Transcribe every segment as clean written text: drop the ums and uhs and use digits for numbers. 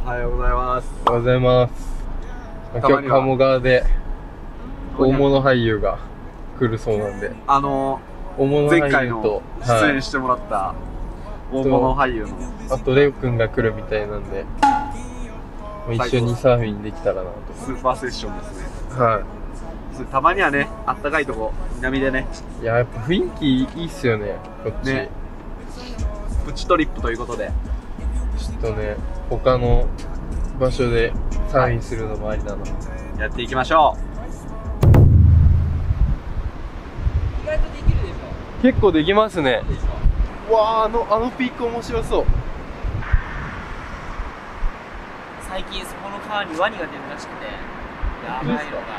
はようございます。 おはようございます。今日鴨川で大物俳優が来るそうなんで、大物俳優と前回の出演してもらった大物俳優の、 あとレオくんが来るみたいなんで、一緒にサーフィンできたらなと。 スーパーセッションですね。 はたまにはね、あったかいとこ南でね。 い。やっぱ雰囲気いいっすよね、こっち。 ね、プチトリップということで、 ちょっとね、他の場所でサーフィンするのもありだな。 やっていきましょ意外とできるでしょ。 結構できますね。わあ、あのピーク面白そう。 最近そこの川にワニが出るらしくて、やばいのが。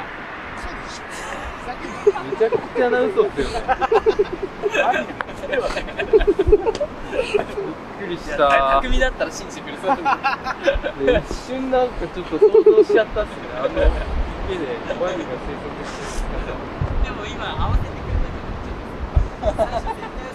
めちゃくちゃな嘘っすよね。びっくりした。 匠だったら信じてくれそうだと思う。 一瞬なんかちょっと想像しちゃったっすね。あの池でワニが生息してる。 でも今合わせてくれたけど、最初絶対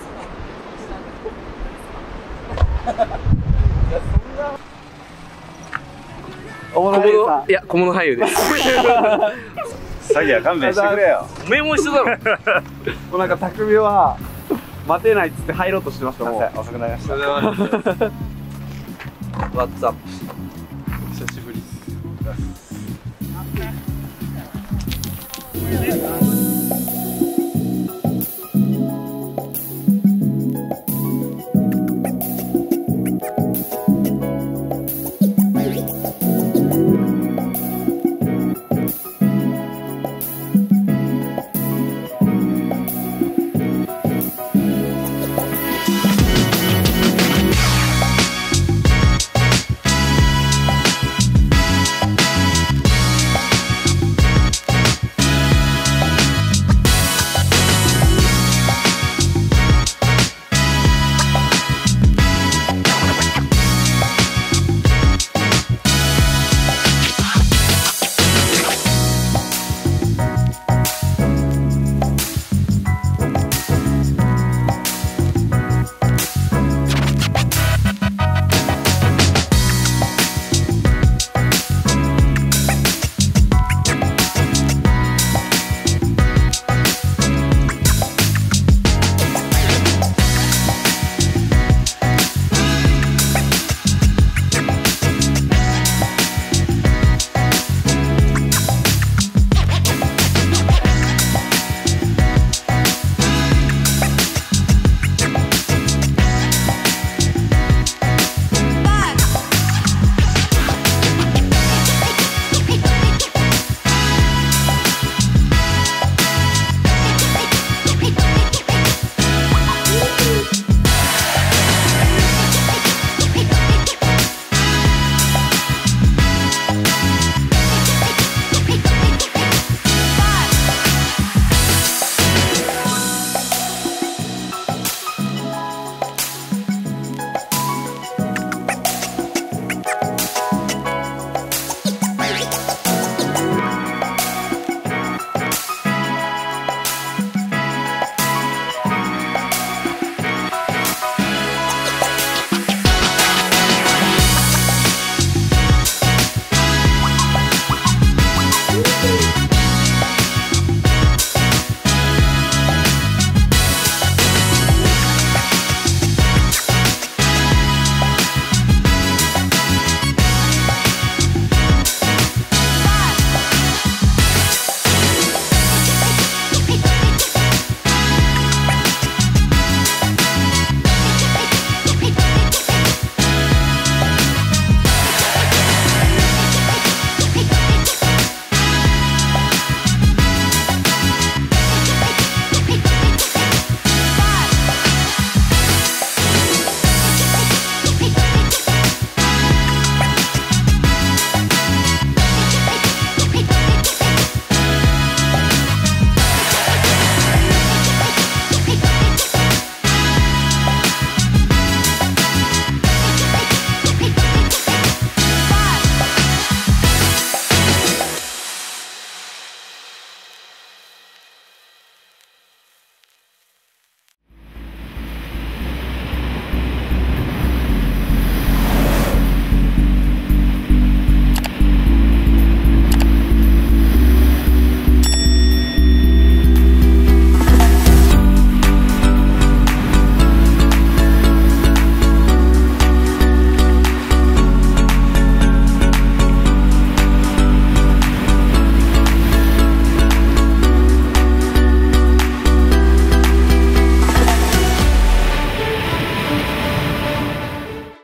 嘘だ。いや、小物俳優です。 詐欺は勘弁してくれよ。 おめえも一緒だろ。 もうなんか匠は待てないっつって入ろうとしてました。もう遅くなりました。What's up？ 久しぶりっす。